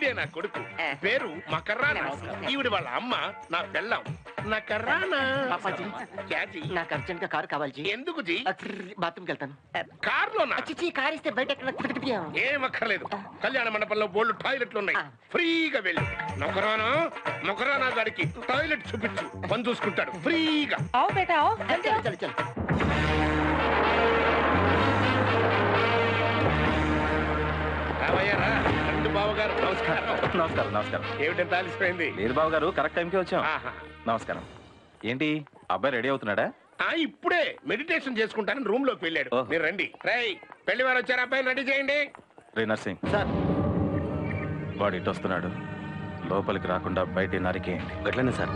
ఈవిడే నా కొడుకు, పేరు మకర్రానా. ఈవిడ వాళ్ళ అమ్మ నా పెళ్ళం నా కర్రానా. నాకు అర్జెంట్ గా కారు కావాలి జీ. ఎందుకు జీ? బాత్రూమ్కి వెళ్తాను. కారులోనా? కారు ఇస్తే బయట ఏం అక్కర్లేదు, కళ్యాణ మండపంలో బోల్డ్ టాయిలెట్లు ఉన్నాయి, ఫ్రీగా వెళ్ళి నొకరానా మొకరానా గారికి టాయిలెట్ చూపించు, పని చూసుకుంటాడు ఫ్రీగా. చల్ చల్. రావయ్యారా రెండు బావగారు. నమస్కారం. నమస్కారం. నమస్కారం. ఏమిటంత ఆలస్యమైంది? లేదు బాబు గారు, కరెక్ట్ టైంకి వచ్చాం. ఆహా. నమస్కారం. ఏంటి అబ్బాయి రెడీ అవుతున్నాడా? ఇప్పుడే మెడిటేషన్ చేసుకుంటానని రూమ్ లోకి వెళ్ళాడు. ఓహో. మీరు రండి. రై పెళ్లి వారు వచ్చారు, అబ్బాయిని రెడీ చేయండి. రే నర్సింగ్ సార్ వాడు ఇటు వస్తున్నాడు, లోపలికి రాకుండా బయట నరికేయండి. గట్లనే సార్.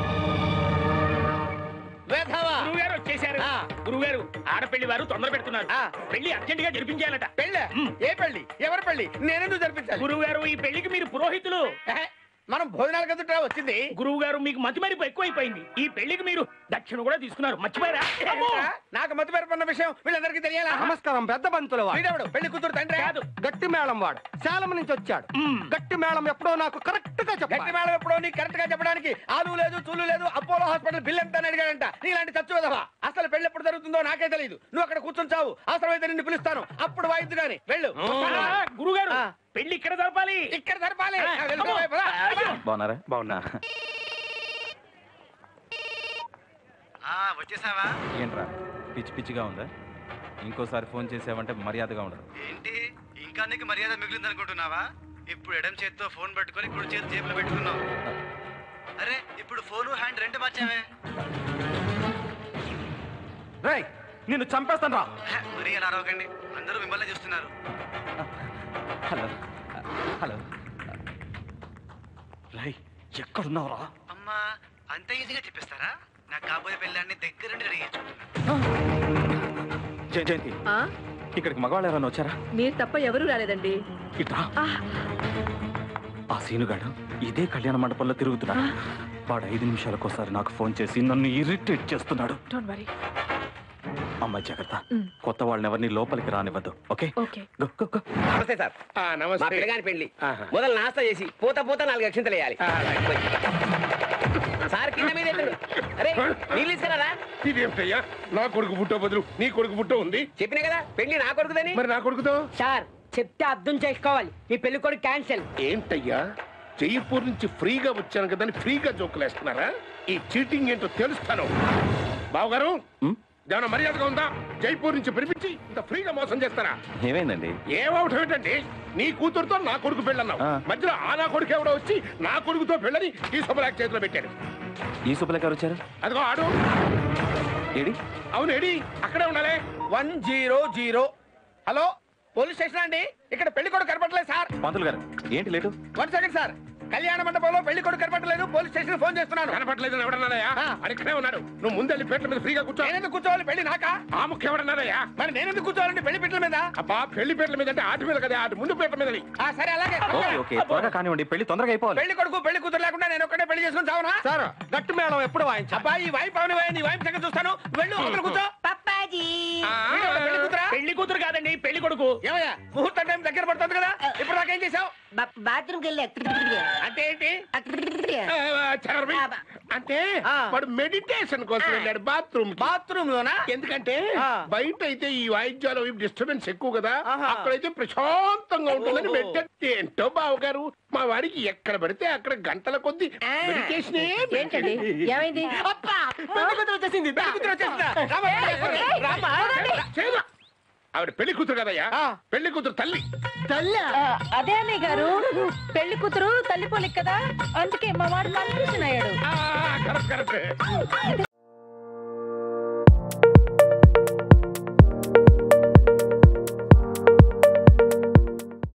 గురువుగారు వచ్చేసారు. గురువుగారు ఆడపెళ్లి వారు తొందర పెడుతున్నారు. పెళ్లి అర్జెంట్ గా జరిపించాలట. పెళ్ళ? ఏ పెళ్లి? ఎవరి పెళ్లి? నేనెందుకు జరిపించాలి? గురువుగారు ఈ పెళ్లికి మీరు పురోహితులు. మనం భోజనాల కదుట వచ్చింది. గురువు గారు మీకు మతి మరిపు ఎక్కువైపోయింది. ఈ పెళ్లికి మీరు దక్షిణ కూడా తీసుకున్నారు, మర్చిపోయారా? నాకు మతి పెరపన్న విషయం వీళ్ళందరికీ తెలియాలా? నమస్కారం పెద్ద బంతుల వీడెవడు? పెళ్లి కూతురు తండ్రి కాదు, గట్టి మేళం వాడు శాలం నుంచి వచ్చాడు. గట్టి మేళం ఎప్పుడో నాకు కరెక్ట్ గా గట్టి చెప్పాడు. మేడం ఎప్పుడో నీకు కరెక్ట్ గా చెప్పడానికి ఆలు లేదు చూలు లేదు. అపోలో హాస్పిటల్ బిల్ ఎంత అని అడిగాడంట. నీలాంటి చచ్చుదవా. అసలు పెళ్లి ఎప్పుడు జరుగుతుందో నాకే తెలియదు. నువ్వు అక్కడ కూర్చొని చావు, అవసరమైతే నిన్ను పిలుస్తాను, అప్పుడు వాయిద్దు గాని వెళ్ళు. గురుగారు పెళ్లి ఇక్కడ జరపాలి. ఇక్కడ జరపాలి. బాగున్నారా? బాగున్నా. వచ్చేసావా? ఏంట్రా పిచ్చి పిచ్చిగా ఉందా? ఇంకోసారి ఫోన్ చేసావంటే మర్యాదగా ఉండదు. ఏంటి ఇంకా నీకు మర్యాద మిగిలింది అనుకుంటున్నావా? ఇప్పుడు ఎడం చేత్తో ఫోన్ పట్టుకొని కుడి చేతి జేబులో పెట్టుకున్నావు. అరే ఇప్పుడు ఫోను హ్యాండ్ రెండు మార్చావే. రేయ్ నిన్ను చంపేస్తాను రా. మరీ అలా అరవకండి, అందరూ మిమ్మల్ని చూస్తున్నారు. హలో హలో రై ఎక్కడున్నావురా? అమ్మా అంత ఈజీగా చెప్పేస్తారా? నాకు కాబోయే పెళ్ళాన్ని దగ్గరుండి రెడీ జయంతి, ఇక్కడికి మగవాళ్ళు ఎవరైనా వచ్చారా? మీరు తప్ప ఎవరూ రాలేదండి. ఇట్రా. ఆ సీనుగాడు ఇదే కళ్యాణ మండపంలో తిరుగుతున్నాడు. వాడు 5 నిమిషాలకోసారి నాకు ఫోన్ చేసి నన్ను ఇరిటేట్ చేస్తున్నాడు. Don't worry. అమ్మాయి జాగ్రత్త, కొత్త వాళ్ళని ఎవరిని లోపలికి రానివ్వద్దు. Okay okay. నమస్తే సార్. మా నమస్తే. పిల్లగాని పెళ్లి మొదలు నాస్తా చేసి పోతా 4 అక్షంతలు వేయాలి. సార్ కింద మీద ఎత్తుడు. అరే నీళ్ళు ఇస్తారా? ఇదేమిటయ్యా, నా కొడుకు పుట్టో బదులు నీ కొడుకు పుట్టో ఉంది. చెప్పిన కదా పెళ్లి నా కొడుకుదని. మరి నా కొడుకుతో? సార్ చెప్తే అర్థం చేసుకోవాలి. ఈ పెళ్లి కొడుకు క్యాన్సిల్. ఏంటయ్యా, జైపూర్ నుంచి ఫ్రీగా వచ్చాను కదా అని ఫ్రీగా జోకులేస్తున్నారా? ఈ చీటింగ్ ఏంటో తెలుస్తాను. బావగారు ఏమైనా మర్యాదగా ఉందా? జైపూర్ నుంచి పిలిపించి ఇంత ఫ్రీగా మోసం చేస్తారా? ఏమైందండి? ఏమవటం ఏంటండి? నీ కూతురుతో నా కొడుకు పెళ్ళన్నావు, మధ్యలో నా కొడుకు ఎవడో వచ్చి నా కొడుకుతో పెళ్ళని ఈ శుభలేఖ చేతిలో పెట్టాడు. ఈ శుభలేఖ ఎవరు వచ్చారు? అదిగో ఆడు. ఏడి? అవును ఏడి, అక్కడే ఉండాలి. 100. హలో పోలీస్ స్టేషన్ అండి, ఇక్కడ పెళ్లి కొడుకు కనపడలేదు సార్. పంతులు గారు ఏంటి లేటు? 1 second sir. కళ్యాణ మండపంలో పెళ్లి కొడుకు కనపడలేదు, పోలీస్ స్టేషన్ ఫోన్ చేస్తున్నాను. కనపడలేదు ఎవడన్నారయ్యా? ఇక్కడే ఉన్నాడు. నువ్వు ముందెళ్ళి పీటల మీద ఫ్రీగా కూర్చో. నేనెందుకు కూర్చోవాలి? పెళ్లి నాకా? ఆ ముఖ్యం ఎవడన్నారయ్యా? మరి నేనెందుకు కూర్చోవాలండి పెళ్లి పీటల మీద? అబ్బా పెళ్లి పీటల మీద అంటే ఆటి మీద కదా, ఆటి ముందు పీటల మీద. సరే అలాగే. ఓకే ఓకే, త్వరగా కానివ్వండి, పెళ్లి తొందరగా అయిపోవాలి. పెళ్లి కొడుకు పెళ్లి కూతురు లేకుండా నేను ఒక్కడే పెళ్లి చేసుకుని చావునా? సార్ గట్టి మేళం ఎప్పుడు వాయించా? అబ్బా ఈ వైపు అవును నీ వైపు సంగతి చూస్తాను. వెళ్ళు అవతల కూర్చో. పప్పాజీ పెళ్లి కూతురా? పెళ్లి కూతురు కాదండి, పెళ్లి కొడుకు. ఏమయ్యా ముహూర్తం టైం దగ్గర పడుతుంది కదా, ఇప్పుడు నాకేం చేసావు? బాత్రూమ్కి వెళ్ళి అంటే ఏంటి? అంటే వాడు మెడిటేషన్ కోసం వెళ్ళాడు బాత్రూమ్ లోనా? ఎందుకంటే బయట అయితే ఈ వాయిద్యాలు డిస్టర్బెన్స్ ఎక్కువ కదా, అక్కడైతే ప్రశాంతంగా ఉంటుందని మెడిటేట్. ఏంటో బావగారు, మా వాడికి ఎక్కడ పడితే అక్కడ గంటల కొద్ది మెడిటేషన్. ఏంటండి ఏమైంది? వచ్చేసింది. ఆవిడ పెళ్లి కూతురు కదయ్యా, పెళ్లి కూతురు తల్లి. అదే అన్నయ్య గారు, పెళ్లి కూతురు తల్లి పోలిక కదా, అందుకే మా వాడు కన్ఫ్యూజన్ అయ్యాడు. కరెక్ట్.